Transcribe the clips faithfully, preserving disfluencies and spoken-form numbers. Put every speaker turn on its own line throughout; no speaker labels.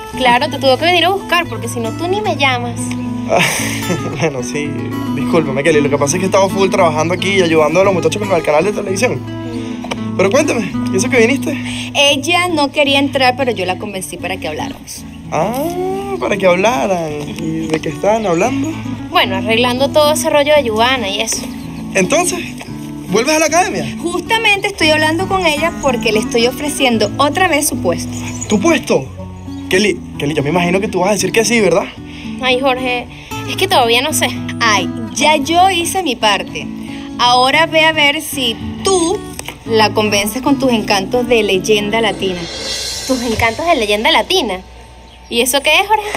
Claro, te tuvo que venir a buscar, porque si no, tú ni me llamas.
Bueno, sí, discúlpame, Kelly. Lo que pasa es que he estado full trabajando aquí y ayudando a los muchachos con el canal de televisión. Pero cuéntame, ¿y eso que viniste?
Ella no quería entrar, pero yo la convencí para que habláramos.
Ah, para que hablaran. ¿Y de qué estaban hablando?
Bueno, arreglando todo ese rollo de Yubana y eso.
Entonces, ¿vuelves a la academia?
Justamente estoy hablando con ella porque le estoy ofreciendo otra vez su puesto.
¿Tu puesto? Kelly, Kelly, yo me imagino que tú vas a decir que sí, ¿verdad?
Ay, Jorge, es que todavía no sé.
Ay, ya yo hice mi parte. Ahora ve a ver si tú la convences con tus encantos de leyenda latina.
¿Tus encantos de leyenda latina? ¿Y eso qué es, Jorge?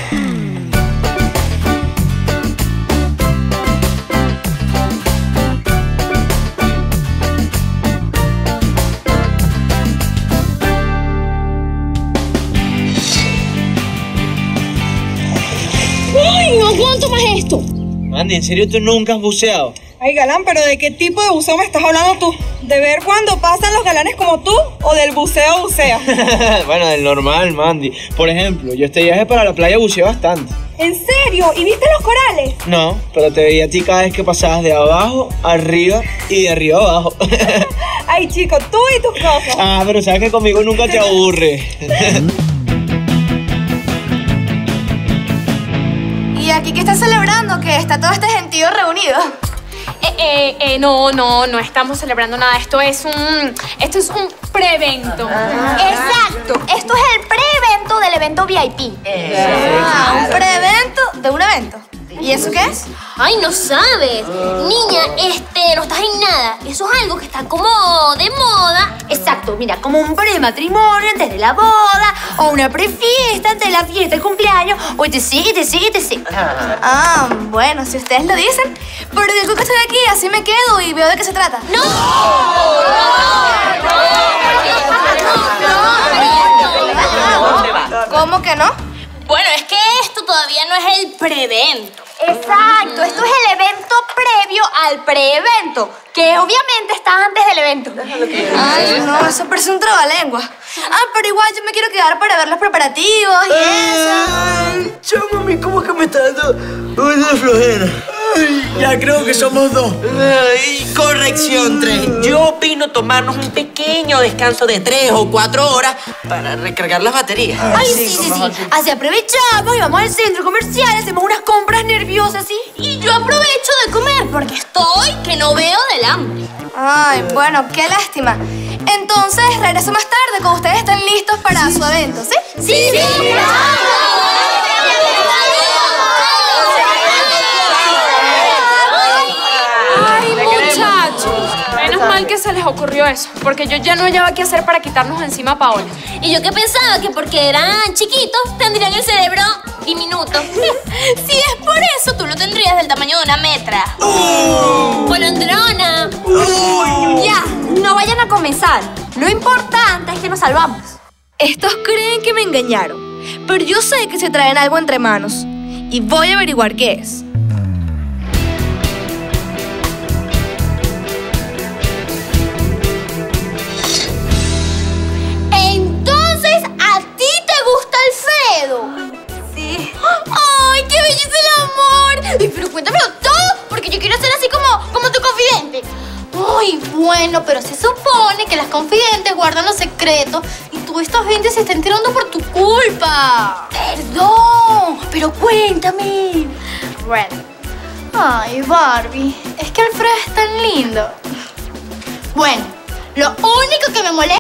¡Ay, no aguanto más esto!
Mandy, ¿en serio tú nunca has buceado?
Ay, galán, ¿pero de qué tipo de buceo me estás hablando tú? ¿De ver cuando pasan los galanes como tú o del buceo bucea?
Bueno, del normal, Mandy. Por ejemplo, yo este viaje para la playa buceé bastante.
¿En serio? ¿Y viste los corales?
No, pero te veía a ti cada vez que pasabas de abajo, arriba y de arriba abajo.
Ay, chico, tú y tus cosas.
Ah, pero sabes que conmigo nunca te aburre.
¿Y aquí qué están celebrando? Que está todo este gentío reunido.
Eh, eh, eh, no, no, no estamos celebrando nada. Esto es un... Esto es un pre-evento.
Exacto. Esto es el pre-evento del evento V I P. Ah, un pre-evento de un evento. ¿Y eso qué es?
Ay, no sabes. Niña, este, no estás en nada. Eso es algo que está como de moda. Exacto, mira, como un pre-matrimonio antes de la boda, o una pre-fiesta antes de la fiesta de cumpleaños, o te sigue, te sigue, te sigue.
Ah, bueno, si ustedes lo dicen. Pero digo que estoy aquí, así me quedo y veo de qué se trata.
¡No!
¿Cómo que no?
Bueno, es que esto todavía no es el pre-evento.
Exacto, esto es el evento previo al pre-evento, que obviamente está antes del evento. Ay, no, eso parece un trabalengua. Ah, pero igual yo me quiero quedar para ver los preparativos y eso.
Ay, mami, ¿cómo que me está dando una flojera? Ay, ya creo que somos dos.
Ay, corrección, tres. Yo opino tomarnos un pequeño descanso de tres o cuatro horas para recargar las baterías.
Ay, sí, sí, sí. Así aprovechamos y vamos al centro comercial, hacemos unas compras nerviosas, ¿sí?
Y yo aprovecho de comer porque estoy que no veo del hambre.
Ay, bueno, qué lástima. Entonces, regreso más tarde cuando ustedes estén listos para su evento, ¿sí?
¡Sí, sí! sí
Ay, muchachos. Menos mal que se les ocurrió eso, porque yo ya no hallaba qué hacer para quitarnos de encima a Paola.
Y yo que pensaba que porque eran chiquitos tendrían el cerebro diminuto. Si es por eso, tú lo tendrías del tamaño de una metra.
¡Oh!
¡Polondrona!
¡Oh! Ya, no vayan a comenzar. Lo importante es que nos salvamos. Estos creen que me engañaron, pero yo sé que se traen algo entre manos y voy a averiguar qué es.
Entonces, ¿a ti te gusta Alfredo?
Sí.
¡Ay, qué belleza el amor! Ay, pero cuéntamelo todo, porque yo quiero ser así como, como tu confidente. Ay, bueno, pero se supone que las confidentes guardan los secretos y tú estás viendo y se está enterando por tu culpa. Perdón, pero cuéntame.
Bueno. Ay, Barbie, es que Alfredo es tan lindo.
Bueno, lo único que me molesta